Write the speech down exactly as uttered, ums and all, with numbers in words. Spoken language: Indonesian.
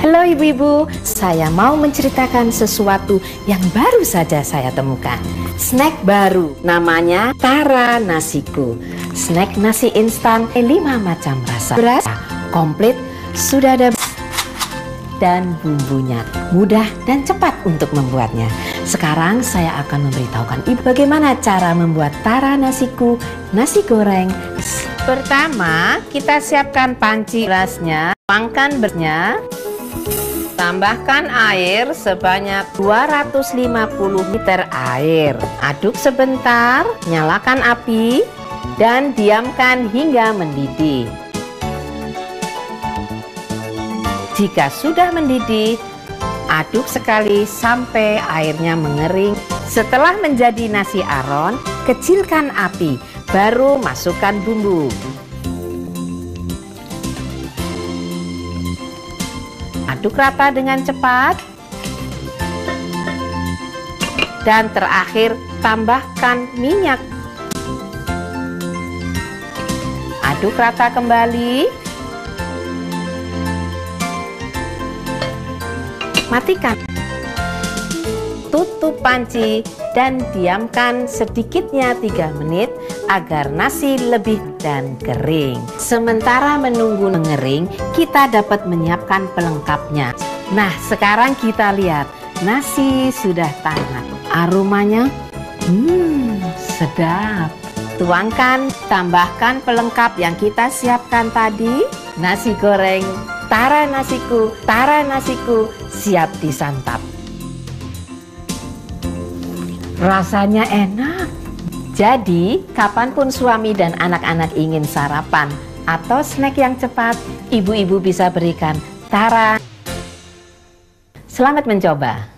Halo ibu-ibu, saya mau menceritakan sesuatu yang baru saja saya temukan. Snack baru, namanya Tara Nasiku. Snack nasi instan lima macam rasa. Beras komplit, sudah ada dan bumbunya. Mudah dan cepat untuk membuatnya. Sekarang saya akan memberitahukan ibu bagaimana cara membuat Tara Nasiku nasi goreng. Pertama, kita siapkan panci berasnya, tuangkan berasnya. Tambahkan air sebanyak dua ratus lima puluh liter air. Aduk sebentar, nyalakan api, dan diamkan hingga mendidih. Jika sudah mendidih, aduk sekali sampai airnya mengering. Setelah menjadi nasi aron, kecilkan api, baru masukkan bumbu. Aduk rata dengan cepat. Dan terakhir, tambahkan minyak. Aduk rata kembali. Matikan. Tutup panci dan diamkan sedikitnya tiga menit agar nasi lebih dan kering. Sementara menunggu mengering, kita dapat menyiapkan pelengkapnya. Nah, sekarang kita lihat, nasi sudah hangat. Aromanya, hmm, sedap. Tuangkan, tambahkan pelengkap yang kita siapkan tadi. Nasi goreng Tara Nasiku, Tara Nasiku siap disantap. Rasanya enak. Jadi, kapanpun suami dan anak-anak ingin sarapan atau snack yang cepat, ibu-ibu bisa berikan Tara. Selamat mencoba.